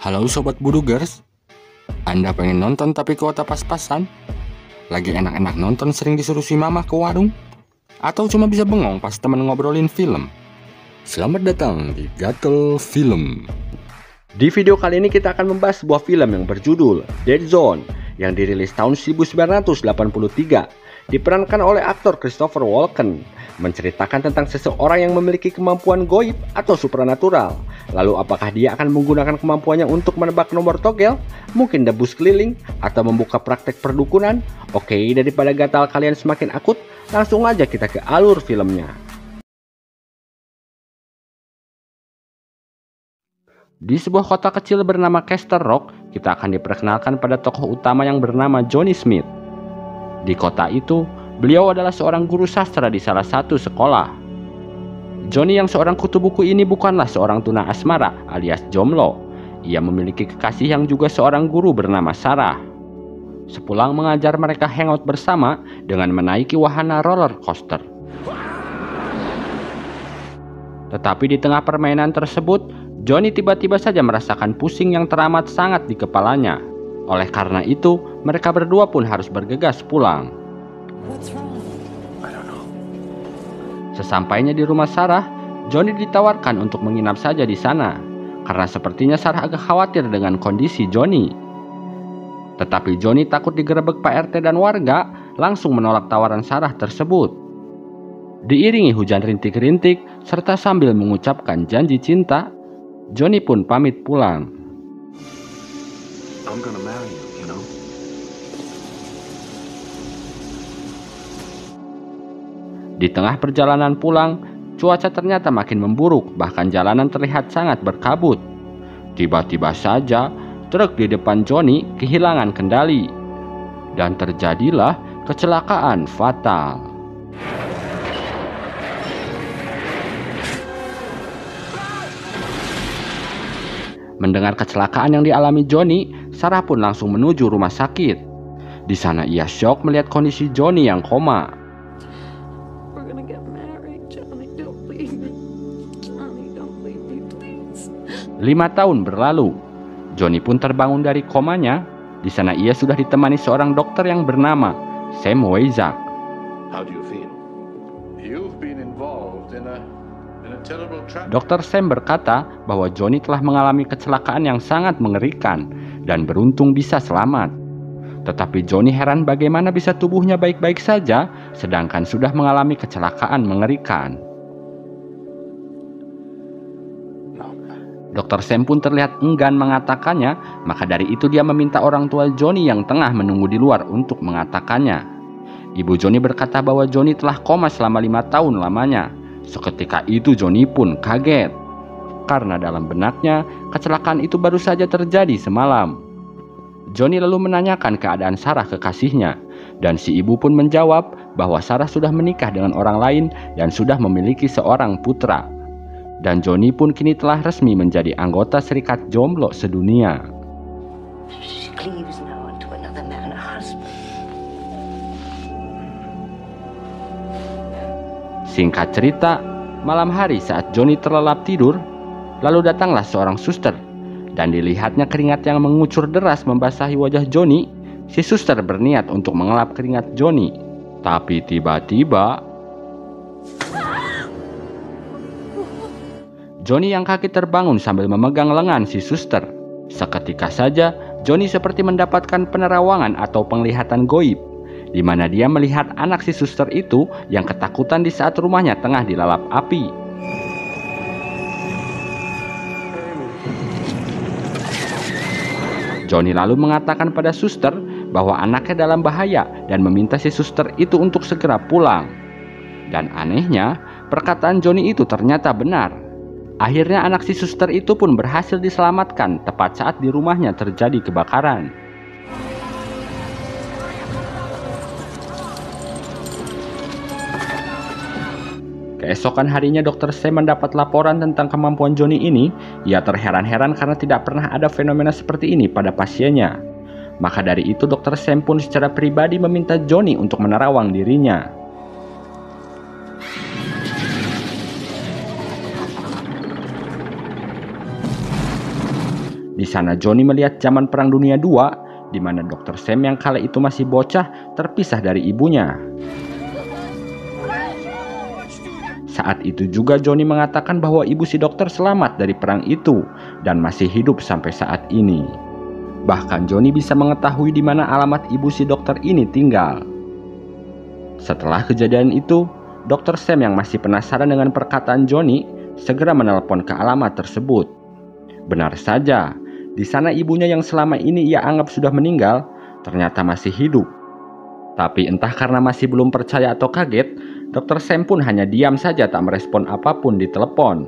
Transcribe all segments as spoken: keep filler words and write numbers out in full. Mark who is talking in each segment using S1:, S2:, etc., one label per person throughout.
S1: Halo Sobat Budugers, Anda pengen nonton tapi kuota pas-pasan? Lagi enak-enak nonton sering disuruh si mama ke warung? Atau cuma bisa bengong pas temen ngobrolin film? Selamat datang di Gatel Film.
S2: Di video kali ini kita akan membahas sebuah film yang berjudul Dead Zone yang dirilis tahun seribu sembilan ratus delapan puluh tiga, diperankan oleh aktor Christopher Walken, menceritakan tentang seseorang yang memiliki kemampuan goib atau supranatural. Lalu apakah dia akan menggunakan kemampuannya untuk menebak nomor togel, mungkin debus keliling, atau membuka praktek perdukunan? Oke, daripada gatal kalian semakin akut, langsung aja kita ke alur filmnya. Di sebuah kota kecil bernama Castle Rock, kita akan diperkenalkan pada tokoh utama yang bernama Johnny Smith. Di kota itu, beliau adalah seorang guru sastra di salah satu sekolah. Johnny yang seorang kutu buku ini bukanlah seorang tuna asmara alias jomblo. Ia memiliki kekasih yang juga seorang guru bernama Sarah. Sepulang mengajar, mereka hangout bersama dengan menaiki wahana roller coaster. Tetapi di tengah permainan tersebut, Johnny tiba-tiba saja merasakan pusing yang teramat sangat di kepalanya. Oleh karena itu, mereka berdua pun harus bergegas pulang. Sesampainya di rumah Sarah, Johnny ditawarkan untuk menginap saja di sana, karena sepertinya Sarah agak khawatir dengan kondisi Johnny. Tetapi Johnny takut digerebek Pak R T dan warga, langsung menolak tawaran Sarah tersebut. Diiringi hujan rintik-rintik, serta sambil mengucapkan janji cinta, Johnny pun pamit pulang.
S3: I'm gonna marry you, you know?
S2: Di tengah perjalanan pulang, cuaca ternyata makin memburuk, bahkan jalanan terlihat sangat berkabut. Tiba-tiba saja, truk di depan Johnny kehilangan kendali. Dan terjadilah kecelakaan fatal. Mendengar kecelakaan yang dialami Johnny, Sarah pun langsung menuju rumah sakit. Di sana ia syok melihat kondisi Johnny yang koma. Lima tahun berlalu, Johnny pun terbangun dari komanya. Di sana ia sudah ditemani seorang dokter yang bernama Sam Weizak.
S3: How do you feel? You've been involved in a in a terrible tragedy.
S2: Dokter Sam berkata bahwa Johnny telah mengalami kecelakaan yang sangat mengerikan dan beruntung bisa selamat. Tetapi Johnny heran bagaimana bisa tubuhnya baik-baik saja sedangkan sudah mengalami kecelakaan mengerikan. Dokter Sam pun terlihat enggan mengatakannya, maka dari itu dia meminta orang tua Johnny yang tengah menunggu di luar untuk mengatakannya. Ibu Johnny berkata bahwa Johnny telah koma selama lima tahun lamanya. Seketika itu Johnny pun kaget, karena dalam benaknya kecelakaan itu baru saja terjadi semalam. Johnny lalu menanyakan keadaan Sarah kekasihnya, dan si ibu pun menjawab bahwa Sarah sudah menikah dengan orang lain dan sudah memiliki seorang putra. Dan Johnny pun kini telah resmi menjadi anggota Serikat Jomblo Sedunia. Singkat cerita, malam hari saat Johnny terlelap tidur, lalu datanglah seorang suster, dan dilihatnya keringat yang mengucur deras membasahi wajah Johnny. Si suster berniat untuk mengelap keringat Johnny, tapi tiba-tiba Johnny yang kaget terbangun sambil memegang lengan si suster. Seketika saja, Johnny seperti mendapatkan penerawangan atau penglihatan goib, di mana dia melihat anak si suster itu yang ketakutan di saat rumahnya tengah dilalap api. Johnny lalu mengatakan pada suster bahwa anaknya dalam bahaya dan meminta si suster itu untuk segera pulang. Dan anehnya, perkataan Johnny itu ternyata benar. Akhirnya anak si suster itu pun berhasil diselamatkan tepat saat di rumahnya terjadi kebakaran. Keesokan harinya dokter Sam mendapat laporan tentang kemampuan Johnny ini. Ia terheran-heran karena tidak pernah ada fenomena seperti ini pada pasiennya. Maka dari itu dokter Sam pun secara pribadi meminta Johnny untuk menerawang dirinya. Di sana Johnny melihat zaman Perang Dunia kedua, di mana dokter Sam yang kala itu masih bocah terpisah dari ibunya. Saat itu juga Johnny mengatakan bahwa ibu si dokter selamat dari perang itu dan masih hidup sampai saat ini. Bahkan Johnny bisa mengetahui di mana alamat ibu si dokter ini tinggal. Setelah kejadian itu, dokter Sam yang masih penasaran dengan perkataan Johnny segera menelpon ke alamat tersebut. Benar saja, di sana ibunya yang selama ini ia anggap sudah meninggal ternyata masih hidup. Tapi entah karena masih belum percaya atau kaget, dokter Sam pun hanya diam saja tak merespon apapun di telepon.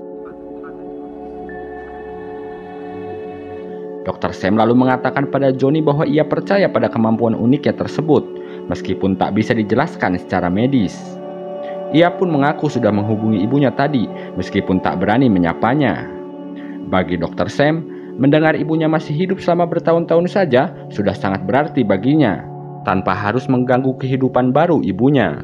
S2: dokter Sam lalu mengatakan pada Johnny bahwa ia percaya pada kemampuan uniknya tersebut, meskipun tak bisa dijelaskan secara medis. Ia pun mengaku sudah menghubungi ibunya tadi, meskipun tak berani menyapanya. Bagi dokter Sam, mendengar ibunya masih hidup selama bertahun-tahun saja sudah sangat berarti baginya, tanpa harus mengganggu kehidupan baru ibunya.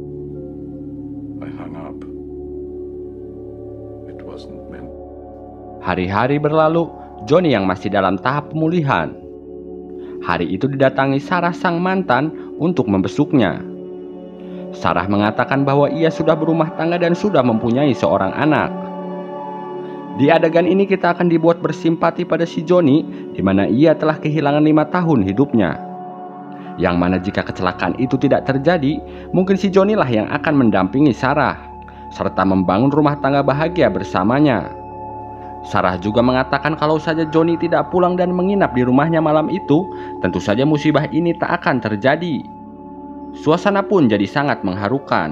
S2: Hari-hari berlalu, Johnny yang masih dalam tahap pemulihan. Hari itu didatangi Sarah sang mantan untuk membesuknya. Sarah mengatakan bahwa ia sudah berumah tangga dan sudah mempunyai seorang anak. Di adegan ini kita akan dibuat bersimpati pada si Johnny, di mana ia telah kehilangan lima tahun hidupnya. Yang mana jika kecelakaan itu tidak terjadi, mungkin si Johnny lah yang akan mendampingi Sarah, serta membangun rumah tangga bahagia bersamanya. Sarah juga mengatakan kalau saja Johnny tidak pulang dan menginap di rumahnya malam itu, tentu saja musibah ini tak akan terjadi. Suasana pun jadi sangat mengharukan.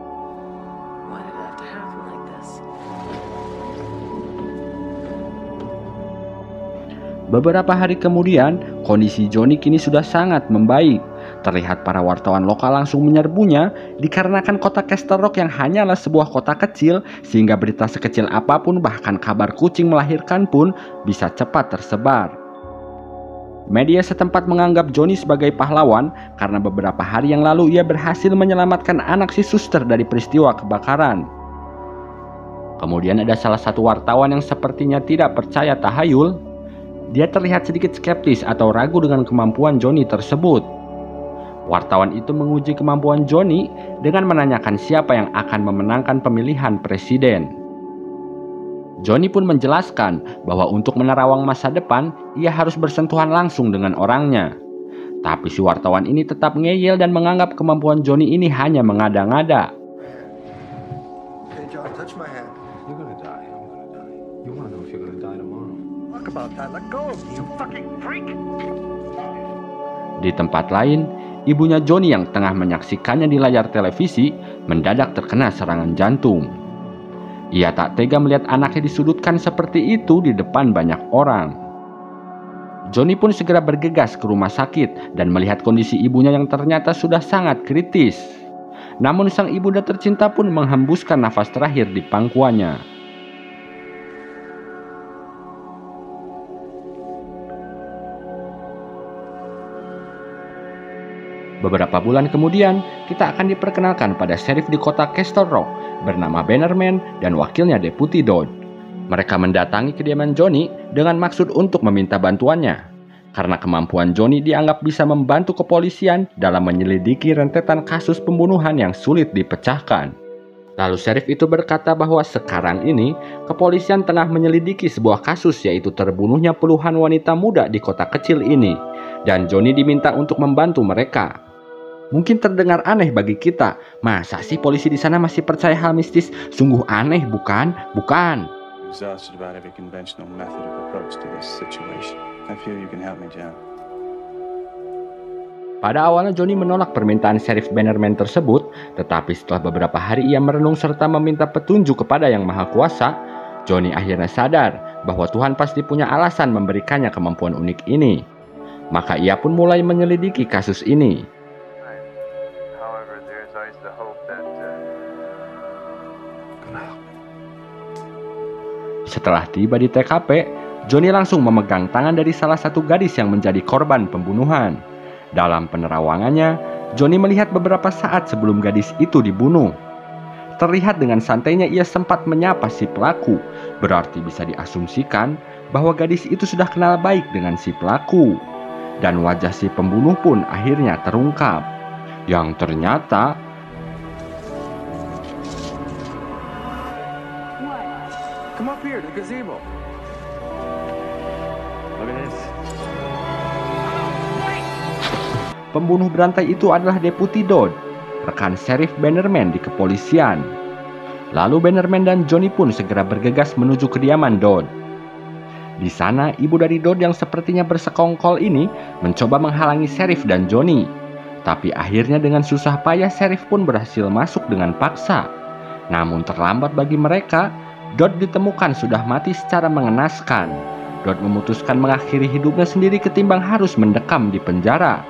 S2: Beberapa hari kemudian, kondisi Johnny kini sudah sangat membaik. Terlihat para wartawan lokal langsung menyerbunya dikarenakan kota Castle Rock yang hanyalah sebuah kota kecil, sehingga berita sekecil apapun bahkan kabar kucing melahirkan pun bisa cepat tersebar. Media setempat menganggap Johnny sebagai pahlawan karena beberapa hari yang lalu ia berhasil menyelamatkan anak si suster dari peristiwa kebakaran. Kemudian ada salah satu wartawan yang sepertinya tidak percaya tahayul. Dia terlihat sedikit skeptis atau ragu dengan kemampuan Johnny tersebut. Wartawan itu menguji kemampuan Johnny dengan menanyakan siapa yang akan memenangkan pemilihan presiden. Johnny pun menjelaskan bahwa untuk menerawang masa depan, ia harus bersentuhan langsung dengan orangnya. Tapi si wartawan ini tetap ngeyel dan menganggap kemampuan Johnny ini hanya mengada-ngada.
S4: Hey John, touch my hand. You're gonna die. I'm gonna die. You wanna know if you're gonna die tomorrow? Talk about that. Let go of me, you fucking freak.
S2: Di tempat lain, ibunya Johnny yang tengah menyaksikannya di layar televisi mendadak terkena serangan jantung. Ia tak tega melihat anaknya disudutkan seperti itu di depan banyak orang. Johnny pun segera bergegas ke rumah sakit dan melihat kondisi ibunya yang ternyata sudah sangat kritis. Namun sang ibunda tercinta pun menghembuskan nafas terakhir di pangkuannya. Beberapa bulan kemudian, kita akan diperkenalkan pada sheriff di kota Castle Rock bernama Bannerman dan wakilnya Deputi Dodd. Mereka mendatangi kediaman Johnny dengan maksud untuk meminta bantuannya, karena kemampuan Johnny dianggap bisa membantu kepolisian dalam menyelidiki rentetan kasus pembunuhan yang sulit dipecahkan. Lalu sheriff itu berkata bahwa sekarang ini kepolisian tengah menyelidiki sebuah kasus, yaitu terbunuhnya puluhan wanita muda di kota kecil ini, dan Johnny diminta untuk membantu mereka. Mungkin terdengar aneh bagi kita, masa sih polisi di sana masih percaya hal mistis? Sungguh aneh, bukan? Bukan.
S5: Exhausted about every conventional method of approach to this situation. I feel you can help me, John.
S2: Pada awalnya Johnny menolak permintaan Sheriff Bannerman tersebut, tetapi setelah beberapa hari ia merenung serta meminta petunjuk kepada Yang Maha Kuasa, Johnny akhirnya sadar bahwa Tuhan pasti punya alasan memberikannya kemampuan unik ini. Maka ia pun mulai menyelidiki kasus ini. Setelah tiba di T K P, Johnny langsung memegang tangan dari salah satu gadis yang menjadi korban pembunuhan. Dalam penerawangannya, Johnny melihat beberapa saat sebelum gadis itu dibunuh. Terlihat dengan santainya ia sempat menyapa si pelaku, berarti bisa diasumsikan bahwa gadis itu sudah kenal baik dengan si pelaku. Dan wajah si pembunuh pun akhirnya terungkap, yang ternyata
S4: Come up here, the gazebo. Look at this.
S2: pembunuh berantai itu adalah Deputi Dodd, rekan Sheriff Bannerman di kepolisian. Lalu Bannerman dan Johnny pun segera bergegas menuju kediaman Dodd. Di sana, ibu dari Dodd yang sepertinya bersekongkol ini mencoba menghalangi Sheriff dan Johnny. Tapi akhirnya dengan susah payah Sheriff pun berhasil masuk dengan paksa. Namun terlambat bagi mereka, Dodd ditemukan sudah mati secara mengenaskan. Dodd memutuskan mengakhiri hidupnya sendiri ketimbang harus mendekam di penjara.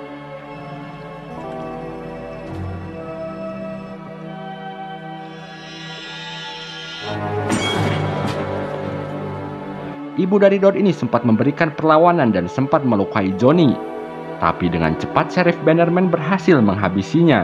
S2: Ibu dari Dodd ini sempat memberikan perlawanan dan sempat melukai Johnny. Tapi dengan cepat Sheriff Bannerman berhasil menghabisinya.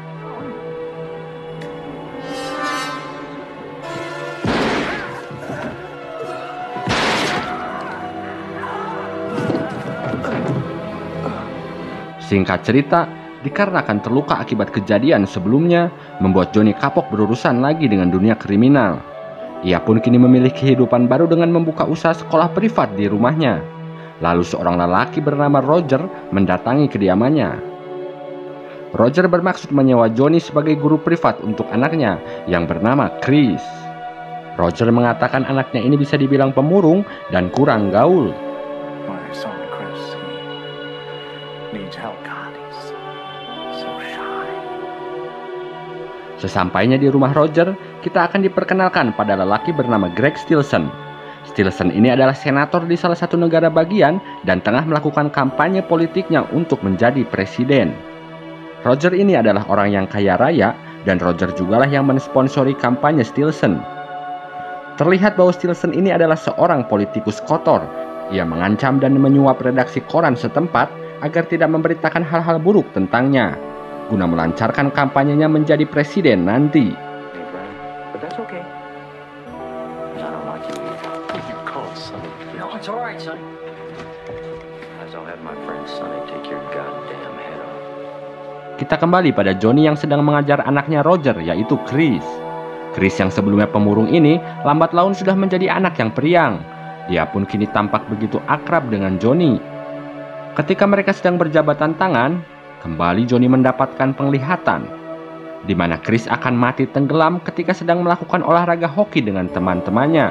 S2: Singkat cerita, dikarenakan terluka akibat kejadian sebelumnya, membuat Johnny kapok berurusan lagi dengan dunia kriminal. Ia pun kini memilih kehidupan baru dengan membuka usaha sekolah privat di rumahnya. Lalu seorang lelaki bernama Roger mendatangi kediamannya. Roger bermaksud menyewa Johnny sebagai guru privat untuk anaknya yang bernama Chris. Roger mengatakan anaknya ini bisa dibilang pemurung dan kurang gaul.
S5: My son Chris, he needs help. God, he's so shy.
S2: Sesampainya di rumah Roger, kita akan diperkenalkan pada lelaki bernama Greg Stilson. Stilson ini adalah senator di salah satu negara bagian dan tengah melakukan kampanye politiknya untuk menjadi presiden. Roger ini adalah orang yang kaya raya dan Roger jugalah yang mensponsori kampanye Stilson. Terlihat bahwa Stilson ini adalah seorang politikus kotor. Ia mengancam dan menyuap redaksi koran setempat agar tidak memberitakan hal-hal buruk tentangnya, guna melancarkan kampanyenya menjadi presiden nanti.
S4: But that's okay. I don't like you. You call Sonny. No, it's all right, son. As I'll have my friend Sonny take your goddamn head off.
S2: Kita kembali pada Johnny yang sedang mengajar anaknya Roger, yaitu Chris. Chris yang sebelumnya pemurung ini, lambat laun sudah menjadi anak yang periang. Dia pun kini tampak begitu akrab dengan Johnny. Ketika mereka sedang berjabatan tangan, kembali Johnny mendapatkan penglihatan, di mana Chris akan mati tenggelam ketika sedang melakukan olahraga hoki dengan teman-temannya.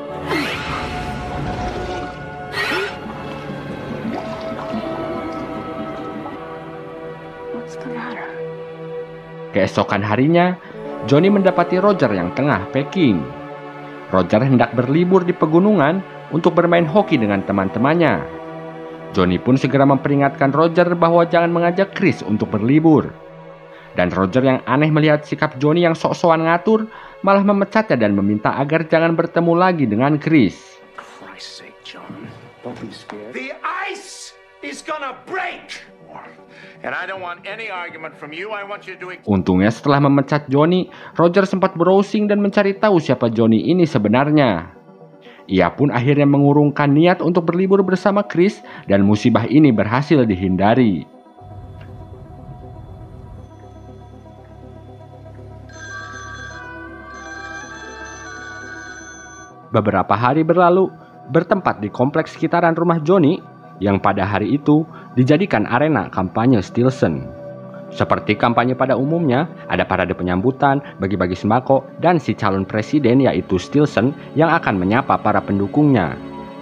S2: Keesokan harinya, Johnny mendapati Roger yang tengah packing. Roger hendak berlibur di pegunungan untuk bermain hoki dengan teman-temannya. Johnny pun segera memperingatkan Roger bahwa jangan mengajak Chris untuk berlibur. Dan Roger yang aneh melihat sikap Johnny yang sok-sokan ngatur, malah memecatnya dan meminta agar jangan bertemu lagi dengan Chris.
S5: Christ's sake, John. Don't be scared.
S6: The ice is gonna break! And I don't want any argument from you. I want you to do it.
S2: Untungnya setelah memecat Johnny, Roger sempat browsing dan mencari tahu siapa Johnny ini sebenarnya. Ia pun akhirnya mengurungkan niat untuk berlibur bersama Chris dan musibah ini berhasil dihindari. Beberapa hari berlalu, bertempat di kompleks sekitaran rumah Johnny yang pada hari itu dijadikan arena kampanye Stilson. Seperti kampanye pada umumnya, ada parade penyambutan, bagi-bagi sembako, dan si calon presiden yaitu Stilson yang akan menyapa para pendukungnya.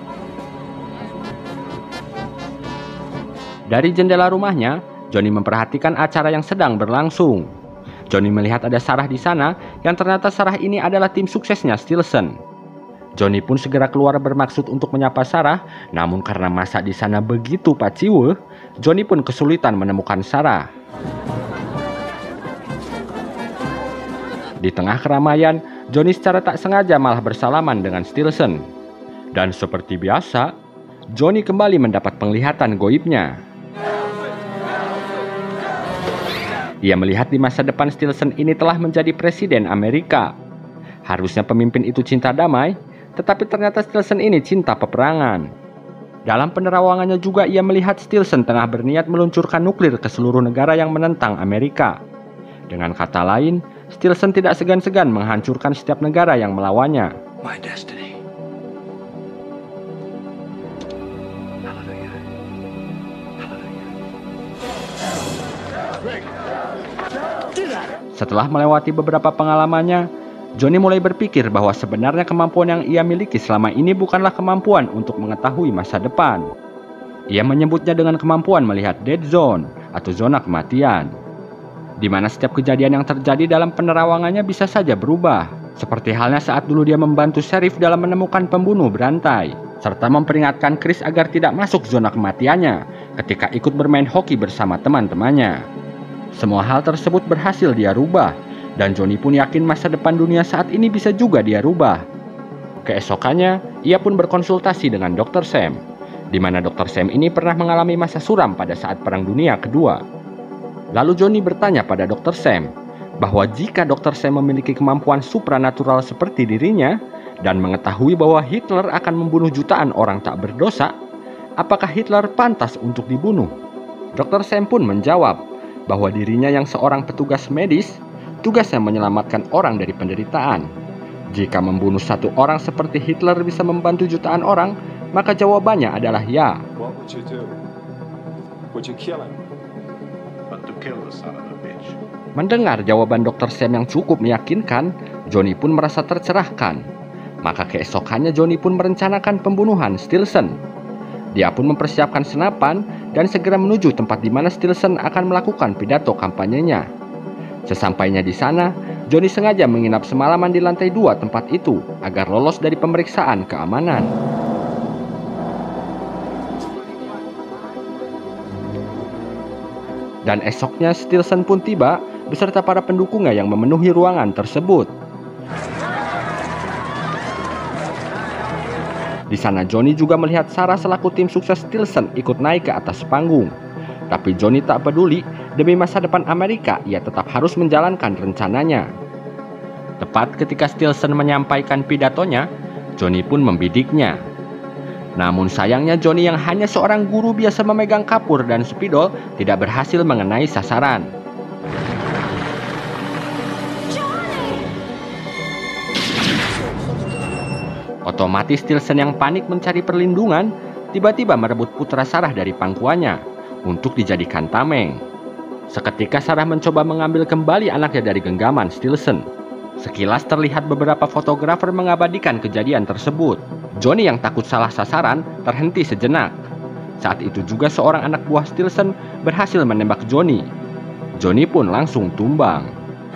S2: Dari jendela rumahnya, Johnny memperhatikan acara yang sedang berlangsung. Johnny melihat ada Sarah di sana, yang ternyata Sarah ini adalah tim suksesnya Stilson. Johnny pun segera keluar bermaksud untuk menyapa Sarah, namun karena masa di sana begitu paciweuh, Johnny pun kesulitan menemukan Sarah. Di tengah keramaian, Johnny secara tak sengaja malah bersalaman dengan Stilson. Dan seperti biasa, Johnny kembali mendapat penglihatan goibnya. Ia melihat di masa depan Stilson ini telah menjadi presiden Amerika. Harusnya pemimpin itu cinta damai, tetapi ternyata Stilson ini cinta peperangan. Dalam penerawangannya juga ia melihat Stilson tengah berniat meluncurkan nuklir ke seluruh negara yang menentang Amerika. Dengan kata lain, Stilson tidak segan-segan menghancurkan setiap negara yang melawannya.
S4: My destiny.
S2: Setelah melewati beberapa pengalamannya, Johnny mulai berpikir bahwa sebenarnya kemampuan yang ia miliki selama ini bukanlah kemampuan untuk mengetahui masa depan. Ia menyebutnya dengan kemampuan melihat dead zone atau zona kematian, di mana setiap kejadian yang terjadi dalam penerawangannya bisa saja berubah. Seperti halnya saat dulu dia membantu Sheriff dalam menemukan pembunuh berantai, serta memperingatkan Chris agar tidak masuk zona kematiannya ketika ikut bermain hoki bersama teman-temannya. Semua hal tersebut berhasil dia rubah, dan Johnny pun yakin masa depan dunia saat ini bisa juga dia rubah. Keesokannya, ia pun berkonsultasi dengan dokter Sam, di mana dokter Sam ini pernah mengalami masa suram pada saat Perang Dunia Kedua. Lalu Johnny bertanya pada dokter Sam, bahwa jika dokter Sam memiliki kemampuan supranatural seperti dirinya, dan mengetahui bahwa Hitler akan membunuh jutaan orang tak berdosa, apakah Hitler pantas untuk dibunuh? dokter Sam pun menjawab, bahwa dirinya yang seorang petugas medis, tugasnya menyelamatkan orang dari penderitaan. Jika membunuh satu orang seperti Hitler bisa membantu jutaan orang, maka jawabannya adalah ya.
S7: What would you do? Would you kill him?
S3: But to kill the son of a bitch.
S2: Mendengar jawaban dokter Sam yang cukup meyakinkan, Johnny pun merasa tercerahkan. Maka keesokannya Johnny pun merencanakan pembunuhan Stilson. Dia pun mempersiapkan senapan dan segera menuju tempat di mana Stilson akan melakukan pidato kampanyenya. Sesampainya di sana, Johnny sengaja menginap semalaman di lantai dua tempat itu agar lolos dari pemeriksaan keamanan. Dan esoknya Stilson pun tiba beserta para pendukungnya yang memenuhi ruangan tersebut. Di sana Johnny juga melihat Sarah selaku tim sukses Stilson ikut naik ke atas panggung. Tapi Johnny tak peduli, demi masa depan Amerika ia tetap harus menjalankan rencananya. Tepat ketika Stilson menyampaikan pidatonya, Johnny pun membidiknya. Namun sayangnya Johnny yang hanya seorang guru biasa memegang kapur dan spidol tidak berhasil mengenai sasaran. Otomatis Stilson yang panik mencari perlindungan, tiba-tiba merebut putra Sarah dari pangkuannya untuk dijadikan tameng. Seketika Sarah mencoba mengambil kembali anaknya dari genggaman Stilson. Sekilas terlihat beberapa fotografer mengabadikan kejadian tersebut. Johnny yang takut salah sasaran terhenti sejenak. Saat itu juga seorang anak buah Stilson berhasil menembak Johnny. Johnny pun langsung tumbang.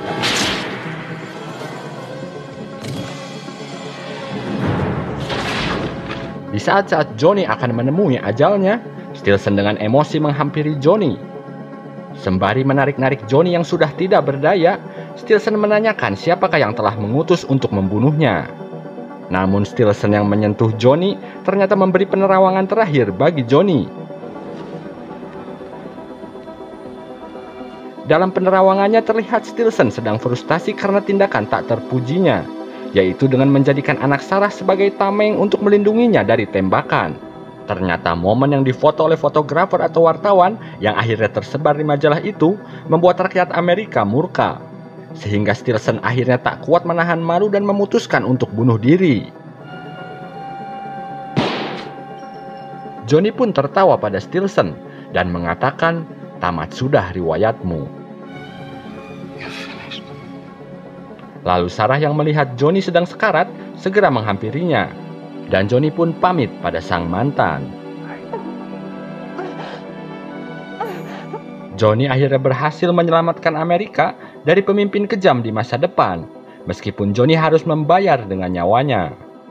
S2: Di saat-saat Johnny akan menemui ajalnya, Stilson dengan emosi menghampiri Johnny. Sembari menarik-narik Johnny yang sudah tidak berdaya, Stilson menanyakan siapakah yang telah mengutus untuk membunuhnya. Namun Stilson yang menyentuh Johnny ternyata memberi penerawangan terakhir bagi Johnny. Dalam penerawangannya terlihat Stilson sedang frustasi karena tindakan tak terpujinya, yaitu dengan menjadikan anak Sarah sebagai tameng untuk melindunginya dari tembakan. Ternyata momen yang difoto oleh fotografer atau wartawan yang akhirnya tersebar di majalah itu membuat rakyat Amerika murka, sehingga Stilson akhirnya tak kuat menahan malu dan memutuskan untuk bunuh diri. Johnny pun tertawa pada Stilson dan mengatakan, "Tamat sudah riwayatmu." Lalu Sarah yang melihat Johnny sedang sekarat segera menghampirinya, dan Johnny pun pamit pada sang mantan. Johnny akhirnya berhasil menyelamatkan Amerika dari pemimpin kejam di masa depan, meskipun Johnny harus membayar dengan nyawanya.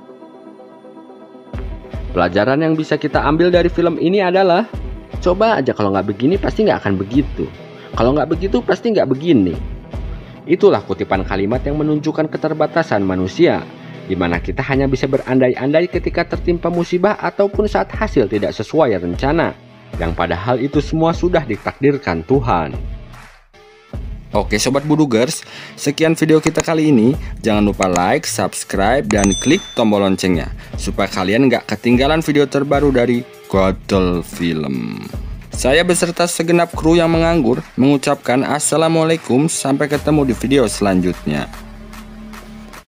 S2: Pelajaran yang bisa kita ambil dari film ini adalah, coba aja kalau nggak begini pasti nggak akan begitu. Kalau nggak begitu pasti nggak begini. Itulah kutipan kalimat yang menunjukkan keterbatasan manusia, di mana kita hanya bisa berandai-andai ketika tertimpa musibah ataupun saat hasil tidak sesuai rencana, yang padahal itu semua sudah ditakdirkan Tuhan.
S1: Oke Sobat Budugers, sekian video kita kali ini. Jangan lupa like, subscribe, dan klik tombol loncengnya supaya kalian nggak ketinggalan video terbaru dari Gatel Film. Saya beserta segenap kru yang menganggur mengucapkan assalamualaikum, sampai ketemu di video selanjutnya.